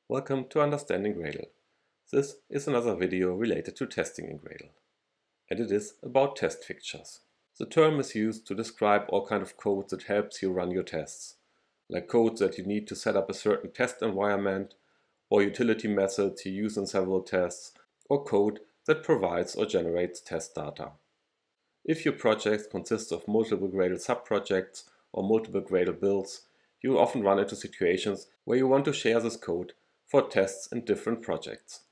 Welcome to Understanding Gradle. This is another video related to testing in Gradle, and it is about test fixtures. The term is used to describe all kind of code that helps you run your tests, like code that you need to set up a certain test environment, or utility methods you use in several tests, or code that provides or generates test data. If your project consists of multiple Gradle subprojects or multiple Gradle builds, you will often run into situations where you want to share this code for tests in different projects.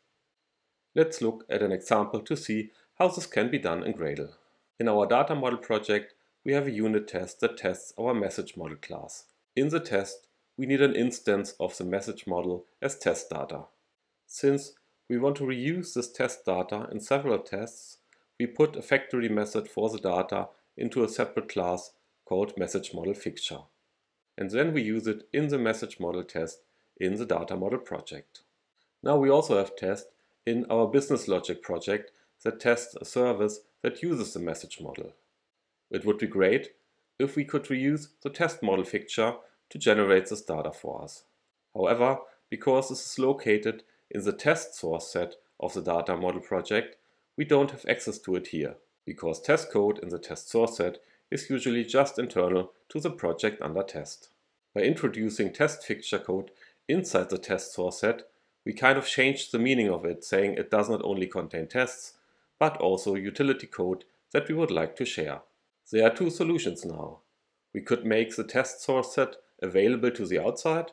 Let's look at an example to see how this can be done in Gradle. In our data model project, we have a unit test that tests our message model class. In the test, we need an instance of the message model as test data. Since we want to reuse this test data in several tests, we put a factory method for the data into a separate class called message model fixture. And then we use it in the message model test in the data model project. Now we also have tests in our business logic project that tests a service that uses the message model. It would be great if we could reuse the test model fixture to generate this data for us. However, because this is located in the test source set of the data model project, we don't have access to it here, because test code in the test source set is usually just internal to the project under test. By introducing test fixture code inside the test source set, we kind of change the meaning of it, saying it does not only contain tests, but also utility code that we would like to share. There are two solutions now. We could make the test source set available to the outside,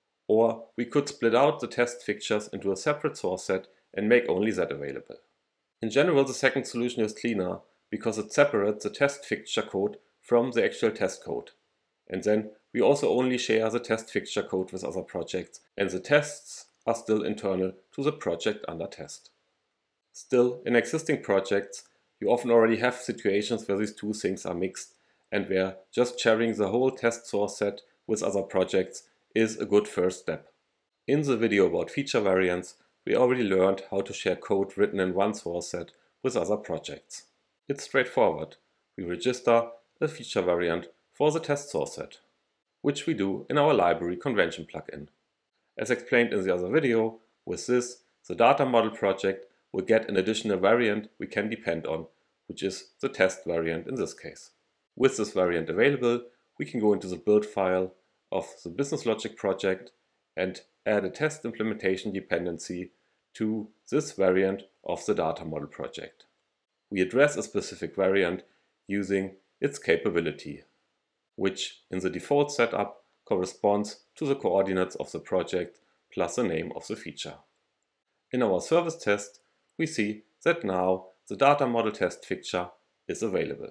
or we could split out the test fixtures into a separate source set and make only that available. In general, the second solution is cleaner because it separates the test fixture code from the actual test code. And then we also only share the test fixture code with other projects, and the tests are still internal to the project under test. Still, in existing projects, you often already have situations where these two things are mixed and where just sharing the whole test source set with other projects is a good first step. In the video about feature variants, we already learned how to share code written in one source set with other projects. It's straightforward. We register a feature variant for the test source set, which we do in our library convention plugin. As explained in the other video, with this, the data model project will get an additional variant we can depend on, which is the test variant in this case. With this variant available, we can go into the build file of the business logic project and add a test implementation dependency to this variant of the data model project. We address a specific variant using its capability, which in the default setup corresponds to the coordinates of the project plus the name of the feature. In our service test, we see that now the data model test fixture is available.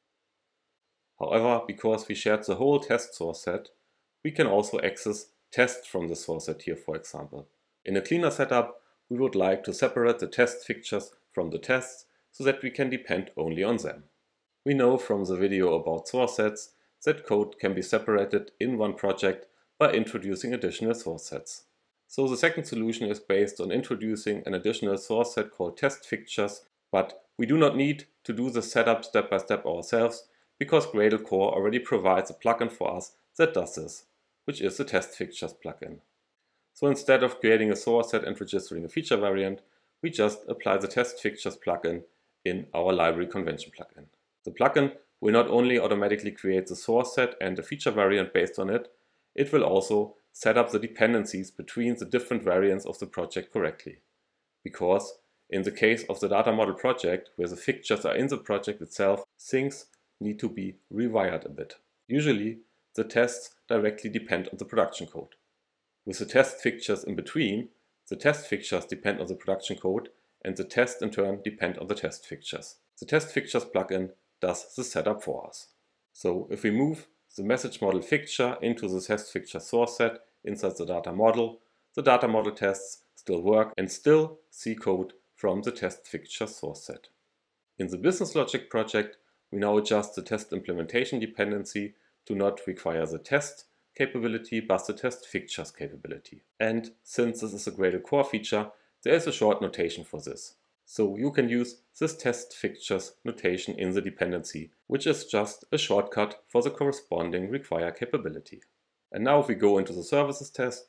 However, because we shared the whole test source set, we can also access tests from the source set here, for example. In a cleaner setup, we would like to separate the test fixtures from the tests so that we can depend only on them. We know from the video about source sets that code can be separated in one project by introducing additional source sets. So the second solution is based on introducing an additional source set called test fixtures, but we do not need to do the setup step by step ourselves because Gradle Core already provides a plugin for us that does this, which is the test fixtures plugin. So instead of creating a source set and registering a feature variant, we just apply the test fixtures plugin in our library convention plugin. The plugin will not only automatically create the source set and a feature variant based on it, it will also set up the dependencies between the different variants of the project correctly. Because in the case of the data model project, where the fixtures are in the project itself, things need to be rewired a bit. Usually, the tests directly depend on the production code. With the test fixtures in between, the test fixtures depend on the production code, and the tests in turn depend on the test fixtures. The test fixtures plugin does the setup for us. So if we move the message model fixture into the test fixture source set inside the data model tests still work and still see code from the test fixture source set. In the business logic project, we now adjust the test implementation dependency to not require the test capability but the test fixtures capability. And since this is a Gradle Core feature, there is a short notation for this. So you can use this test fixtures notation in the dependency, which is just a shortcut for the corresponding require capability. And now if we go into the services test,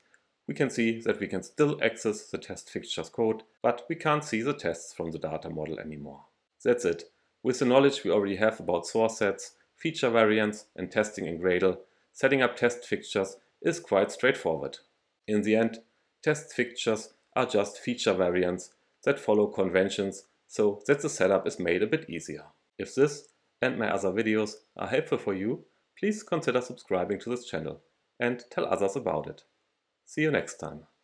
we can see that we can still access the test fixtures code, but we can't see the tests from the data model anymore. That's it. With the knowledge we already have about source sets, feature variants and testing in Gradle, setting up test fixtures is quite straightforward. In the end, test fixtures are just feature variants that follow conventions so that the setup is made a bit easier. If this and my other videos are helpful for you, please consider subscribing to this channel and tell others about it. See you next time.